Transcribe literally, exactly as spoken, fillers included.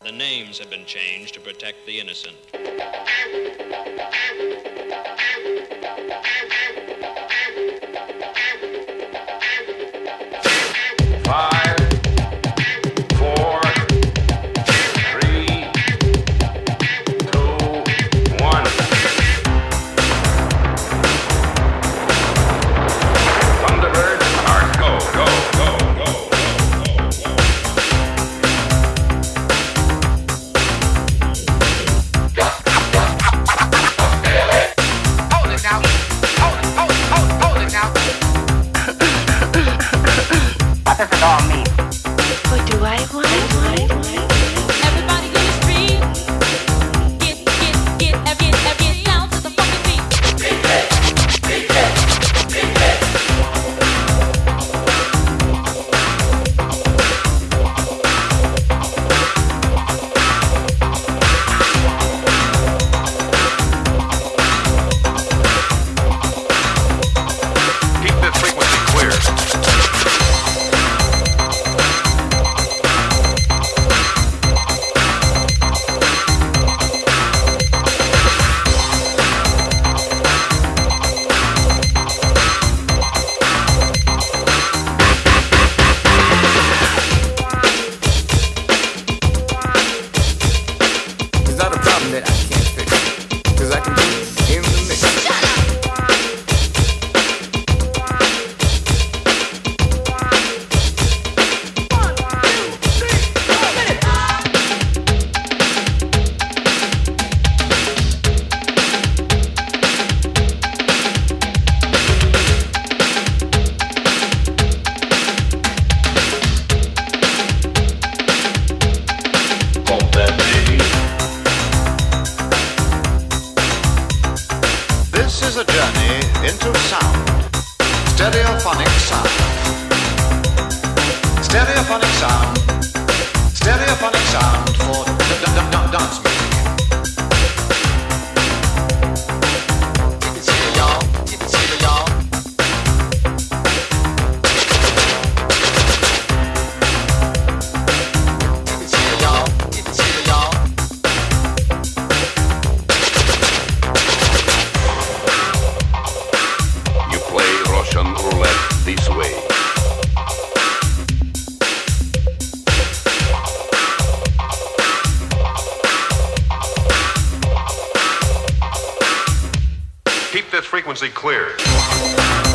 The names have been changed to protect the innocent. Five, four, three, two, one. Thunderbirds are go, go, go, go, go, go, go. Hold it now. Hold it, hold it, hold it, hold it now. What does it all mean? What do I want? Everybody in the street, get, get, get, get, get, get down to the fucking beat. Keep the frequency clear. It's not a problem that I can't fix, cause I can do it in the mix. This is a journey into sound. Stereophonic sound. Stereophonic sound. Stereophonic sound for d- d- d- dance music. Keep it chill, y'all. Keep it chill, y'all. Keep it chill, y'all. Keep it chill, y'all. You play Russian roulette this way. Keep this frequency clear.